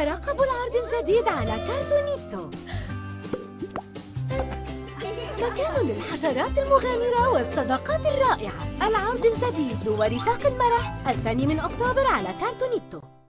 ترقبوا العرض الجديد على كارتونيتو. مكان للحشرات المغامرة والصداقات الرائعة. العرض الجديد ورفاق المرح 2 أكتوبر على كارتونيتو.